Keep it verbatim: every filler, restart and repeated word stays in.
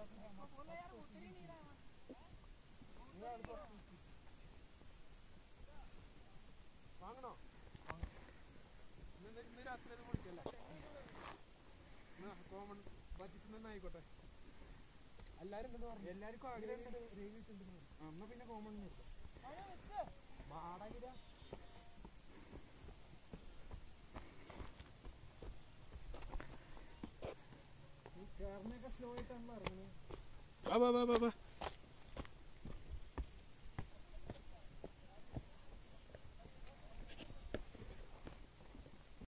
വാങ്ങണോ? ഇന്ന് രാത്രി അത് കുടിക്കല്ലേ? കോമൺ ബഡ്ജറ്റിൽ തന്നെ ആയിക്കോട്ടെ. എല്ലാരും എല്ലാവർക്കും ആഗ്രഹം എന്നാ പിന്നെ കോമൺ വാടക കേരളൊക്കെ സ്ലോ ആയിട്ടാണല്ലോ ഇറങ്ങുന്നത്.